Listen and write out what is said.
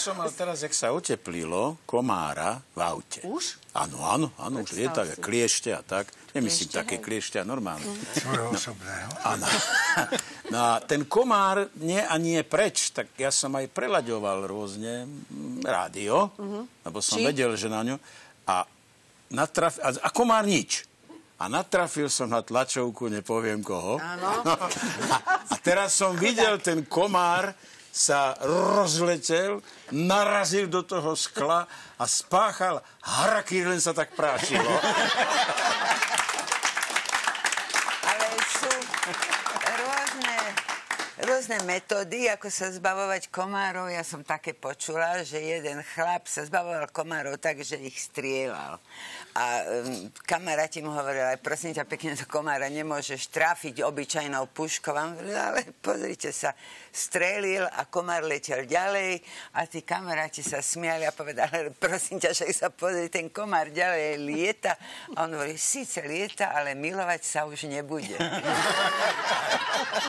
som mal teraz, jak sa oteplilo, komára v aute. Už? Áno, už lietajú, kliešte a tak. Nemyslím také kliešte, normálne. Svojho osobného. Áno. No a ten komár nie a nie preč, tak ja som aj prelaďoval rôzne rádio, lebo som vedel, že na ňu. A komár nič. A natrafil som na tlačovku, nepoviem koho. Áno. A teraz som videl, ten komár sa rozletel, narazil do toho skla a spáchal harakiri, len sa tak prášilo. Ale sú rôzne metódy, ako sa zbavovať komárov. Ja som také počula, že jeden chlap sa zbavoval komárov tak, že ich strieľal. A kamaráti mu hovorili, prosím ťa, pekne do komára nemôžeš trafiť obyčajnou puškou. Ale pozrite sa, strelil a komár letel ďalej a tí kamaráti sa smiali a povedali, prosím ťa, že sa pozri, ten komár ďalej lieta. A on hovorí, síce lieta, ale milovať sa už nebude.